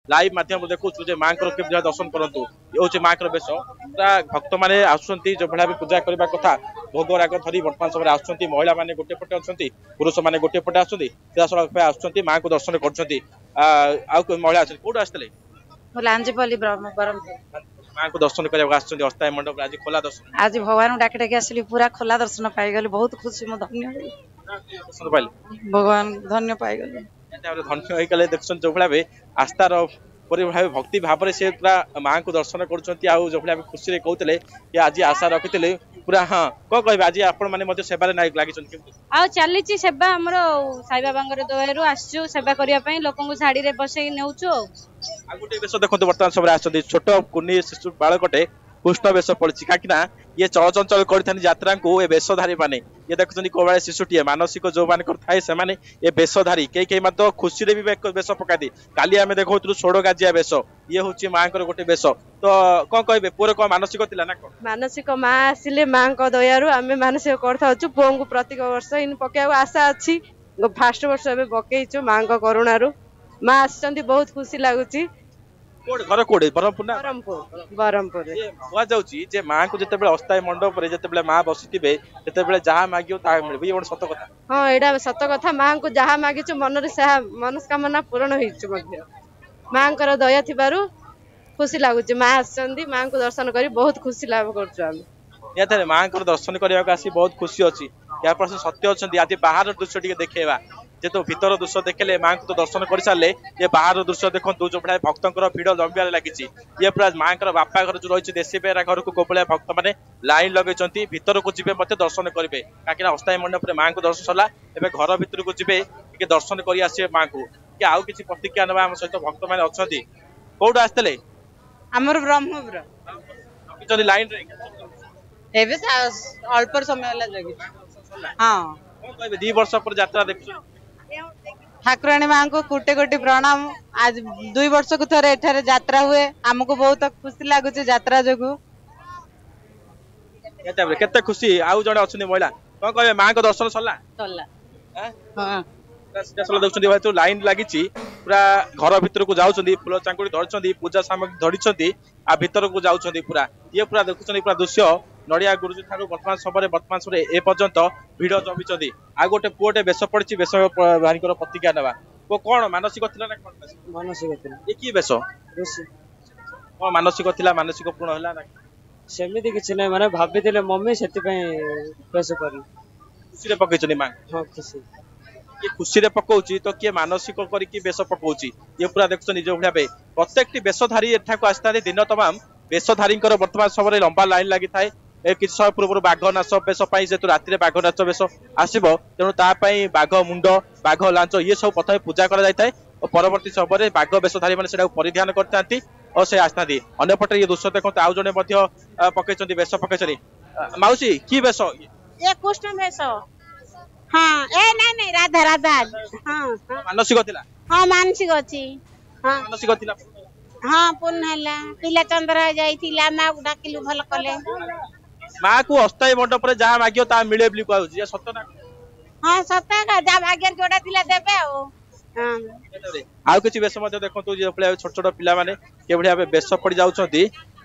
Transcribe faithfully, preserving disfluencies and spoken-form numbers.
live माध्यम देखु जे माँ के दर्शन करतु ये हूँ माँ बेश पूरा भक्त मैंने आसुँच जो भाई पूजा करने कथा भोग राग धरी बर्तमान समय आसुँच महिला मैंने गोटे पटे अच्छा पुरुष मैंने गोटे पटे आसुँच आसुँच माँ को दर्शन कर महिला कौट आसते माँ को दर्शन करने अस्थायी मंडप आज खोला दर्शन आज भगवान डाक डाक आसली पूरा खोला दर्शन पाईगली बहुत खुशी मो धन्य दर्शन पाइले भगवान धन्य पाईगली धन्य होगले देखुन जो भाई आस्थार भाव भक्ति भाव से पूरा माँ को दर्शन कर जो भाई खुशी कहते कि आज आशा रखी पूरा हाँ कौन कह आज आपण मैंने सेवार लगे आ चली सेवा आमर साई बाबा दयारू आसचु सेवा करने लोक शाड़ी बसई नौ गोटे बेश देखो बर्तमान समय आसते छोट कुनी शिशु बालकटे पुष्ण बेश पड़ी कहीं ये चलचंचल करा को ये बेशधारी मैंने ये देखुं कौन शिशुटीए मानसिक जो मान थाए से ये बेशधारी कई कई खुशी भी बेश पकाती काली आम देखु सोड़ गाजिया बेश ये हूँ माँ गोटे बेश तो कौन कहे पुअर कौन मानसिक थी ना मानसिक माँ आसिले माँ दयारू आम मानसिक कर पुओं को प्रत्येक वर्ष इन पकड़ आशा अच्छी फास्ट वर्ष पकईचु माँ करुणारू माँ आस बहुत खुशी लगुच घर कोड़े ब्रह्मपुर ना ब्रह्मपुर ब्रह्मपुर कह जाऊँ माँ को जिते अस्थायी मंडप जिते माँ बसुवे जिते जहाँ मांग मिले ये सत कथा हाँ यहाँ सत कथा माँ को जहाँ मागिचु मन मनस्कामना पूरण हो माँ दया थी खुशी लगुच माँ आसती माँ को दर्शन कर बहुत खुशी लाभ कर माँ दर्शन करने आसी बहुत खुशी अच्छी या सत्य अच्छा आज बाहर दृश्य टे देखा जेहेतु भीतर दृश्य देखले माँ को तो दर्शन कर सारे ये बाहर दृश्य देखो जो भाई भक्तर भिड़ जमार लगी ये पूरा माँ बापा घर जो रही देशी बेरा घर को कौन भक्त मैंने लाइन लगे भीतर को जी दर्शन करेंगे कहीं अस्थायी मंडप माँ को दर्शन सरला एवं घर भीतर को जी दर्शन कर आसवे माँ को कि आउ कि प्रतिक्रिया ना आम सहित भक्त मैंने अच्छा कौट आसते आमर ब्रह्मपुर लाइन अल्प समय हाँ कह दी वर्ष पर यात्रा देख ठाकुराणी माँ को कोटि कोटि प्रणाम आज दुई वर्ष को थोड़े एठारे यात्रा हुए आमको बहुत खुशी लगुच यात्रा जो केते खुशी आउ जड़े अच्छे महिला कौन कहे माँ को दर्शन सरला देखते लाइन लगी पूरा घर भीतर को जाऊँ फूल चांकुड़ी धरती पूजा सामग्री धरी आ भीतर को जाऊँ पूरा ये पूरा देखुं पूरा दृश्य नड़िया गुरुजी ठाकुर वर्तमान समय वर्तमान समय ए पर्यंत भिड़ जमी आ गोटे पुओटे बेश पड़ी बेश भाई प्रतिज्ञा ना वो कौन मानसिक थी ना मानसिक ये कि बेश कौन मानसिक थी मानसिक पूर्ण है सेमती किसी ना मैंने भाभी मम्मी से बेश कर खुशी पकई माँ हाँ खुशी ये खुशी पकाउची तो किए मानसिक करके बेश पकाउची ये पूरा देखुं निज भाई प्रत्येक बेशधारी एठाक आसता दिन तमाम बेशधारी वर्तमान समय लंबा लाइन लगी थाए किसी समय पूर्व बाघ नाच बेश जेहतु राति बाघ नाच बेश आसो तेणु तापाई बाघ मुंड बाघ लांच ये सब प्रथम पूजा कर परवर्ती समय बाघ बेशधारी मैंने परिधान करते और से आसता अंपटे ये दृश्य देखो आउ जड़े पकई बेश पकई मौसी कि बेश ये कृष्ण बेश हाँ ए नहीं नहीं राधा राधा हाँ मानसिक थिला हाँ मानसिक अच्छी हाँ मानसिक थिला हाँ पूर्ण है पिला चंद्र जाइला माँ को डाकिलु भल कले माँ को अस्थायी मंडप रे जहाँ मागियो ता मिले बोली कहू जे सत ना हाँ सत का जा भाग्य जोड़ा थिला देबे ओ हां आउ किछि बेश मध्ये देखंतु जे छोट छोट पिला माने के बढिया बेश पड़ी जाउछंती